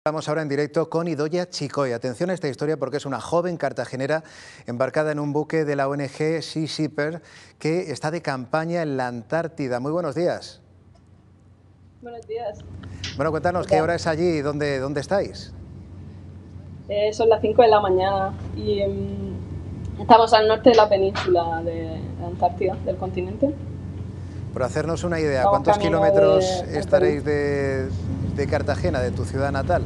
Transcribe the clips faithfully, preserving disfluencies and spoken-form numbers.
Estamos ahora en directo con Idoia Chicoy. Atención a esta historia porque es una joven cartagenera embarcada en un buque de la O N G Sea Shepherd que está de campaña en la Antártida. Muy buenos días. Buenos días. Bueno, cuéntanos, ¿qué hora es allí y dónde, dónde estáis? Eh, son las cinco de la mañana y um, estamos al norte de la península de la Antártida, del continente. Por hacernos una idea, Estamos ¿cuántos kilómetros de, estaréis de, de Cartagena, de tu ciudad natal?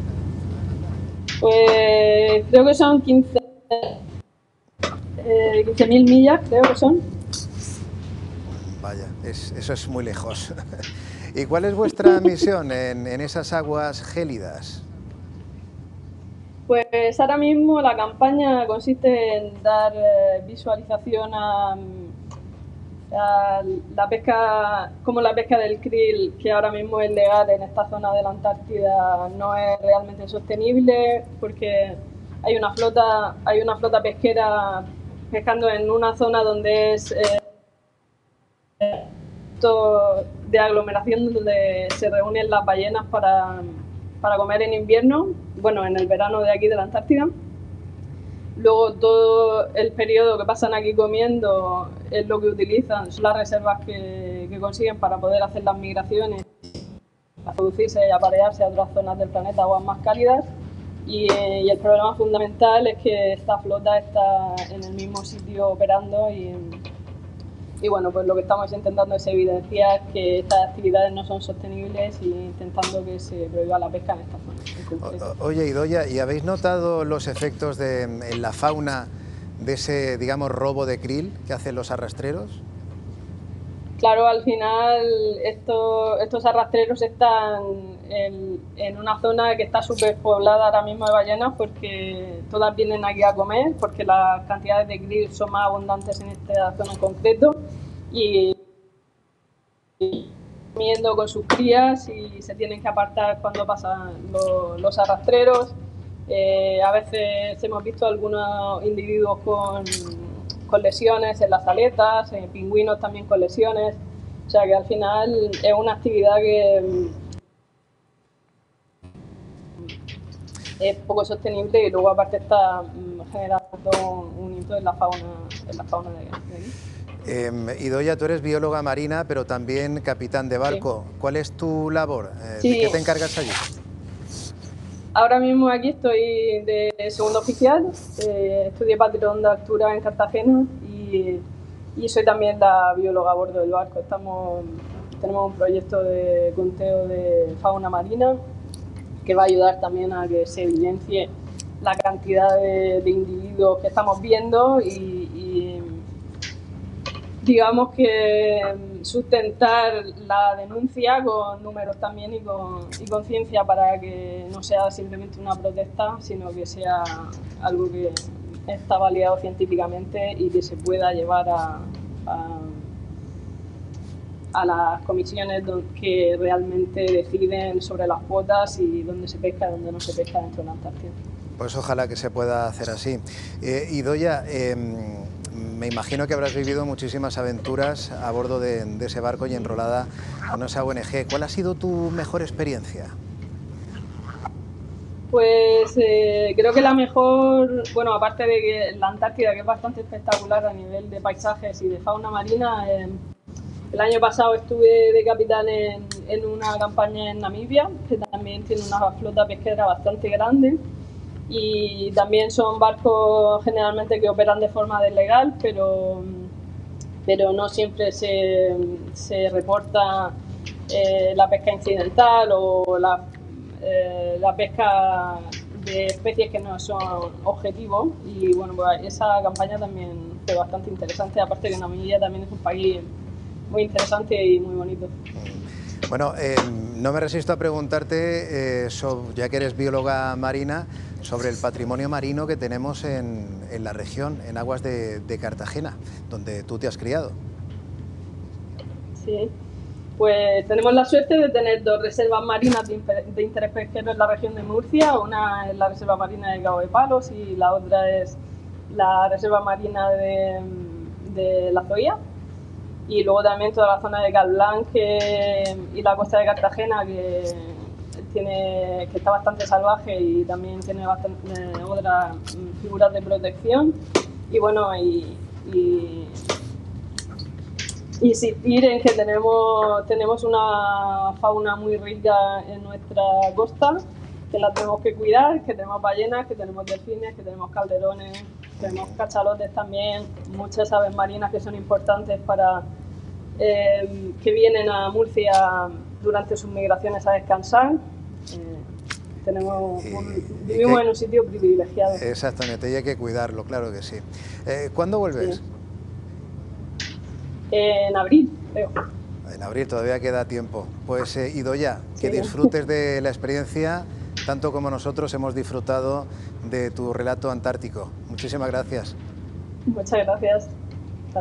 Pues creo que son quince mil millas, creo que son. Vaya, es, eso es muy lejos. ¿Y cuál es vuestra misión en, en esas aguas gélidas? Pues ahora mismo la campaña consiste en dar eh, visualización a, a la pesca, como la pesca del krill, que ahora mismo es legal en esta zona de la Antártida, no es realmente sostenible porque hay una flota, hay una flota pesquera pescando en una zona donde es eh, de aglomeración, donde se reúnen las ballenas para, para comer en invierno, bueno, en el verano de aquí de la Antártida. Luego todo el periodo que pasan aquí comiendo es lo que utilizan, son las reservas que, que consiguen para poder hacer las migraciones, para producirse y aparearse a otras zonas del planeta, aguas más cálidas. Y, eh, y el problema fundamental es que esta flota está en el mismo sitio operando y, y bueno, pues lo que estamos intentando es evidenciar que estas actividades no son sostenibles y intentando que se prohíba la pesca en esta zona. O, oye, Idoia, ¿y habéis notado los efectos de, en la fauna de ese, digamos, robo de krill que hacen los arrastreros? Claro, al final esto, estos arrastreros están en, en una zona que está superpoblada ahora mismo de ballenas porque todas vienen aquí a comer, porque las cantidades de krill son más abundantes en esta zona en concreto y, y comiendo con sus crías y se tienen que apartar cuando pasan lo, los arrastreros. Eh, a veces hemos visto algunos individuos con con lesiones en las aletas, en pingüinos también con lesiones, o sea que al final es una actividad que es poco sostenible y luego aparte está generando un hito en la fauna, en la fauna de aquí. Eh, Idoia, tú eres bióloga marina, pero también capitán de barco. Sí. ¿Cuál es tu labor? Eh, sí. ¿De qué te encargas allí? Ahora mismo aquí estoy de segundo oficial, eh, estudié patrón de altura en Cartagena y, y soy también la bióloga a bordo del barco. Estamos, tenemos un proyecto de conteo de fauna marina que va a ayudar también a que se evidencie la cantidad de, de individuos que estamos viendo y, y digamos que sustentar la denuncia con números también y con, y con ciencia para que no sea simplemente una protesta, sino que sea algo que está validado científicamente y que se pueda llevar a, a, a las comisiones que realmente deciden sobre las cuotas y dónde se pesca y dónde no se pesca dentro de la Antártida. Pues ojalá que se pueda hacer así. Eh, Idoia, eh, me imagino que habrás vivido muchísimas aventuras a bordo de, de ese barco y enrolada con esa O N G. ¿Cuál ha sido tu mejor experiencia? Pues eh, creo que la mejor, bueno, aparte de que la Antártida, que es bastante espectacular a nivel de paisajes y de fauna marina, eh, el año pasado estuve de capitán en, en una campaña en Namibia, que también tiene una flota pesquera bastante grande. Y también son barcos generalmente que operan de forma legal, pero, pero no siempre se, se reporta eh, la pesca incidental o la, eh, la pesca de especies que no son objetivos. Y bueno, pues esa campaña también fue bastante interesante, aparte que Namibia también es un país muy interesante y muy bonito. Bueno, eh, no me resisto a preguntarte, eh, sobre, ya que eres bióloga marina, sobre el patrimonio marino que tenemos en, en la región, en aguas de, de Cartagena, donde tú te has criado. Sí, pues tenemos la suerte de tener dos reservas marinas de, de interés pesquero en la región de Murcia. Una es la reserva marina de Cabo de Palos y la otra es la reserva marina de, de La Zoya. Y luego también toda la zona de Cal Blanc que, y la costa de Cartagena, que tiene, que está bastante salvaje y también tiene bastante, eh, otras figuras de protección. Y bueno, y, y, y insistir en que tenemos, tenemos una fauna muy rica en nuestra costa, que la tenemos que cuidar, que tenemos ballenas, que tenemos delfines, que tenemos calderones, tenemos cachalotes también, muchas aves marinas que son importantes para eh, que vienen a Murcia durante sus migraciones a descansar. Eh, tenemos un, vivimos en un sitio privilegiado. Exactamente, y hay que cuidarlo, claro que sí. Eh, ¿Cuándo vuelves? Sí. En abril, creo. En abril todavía queda tiempo. Pues eh, Idoia, que Sí. disfrutes de la experiencia, tanto como nosotros hemos disfrutado de tu relato antártico. Muchísimas gracias. Muchas gracias.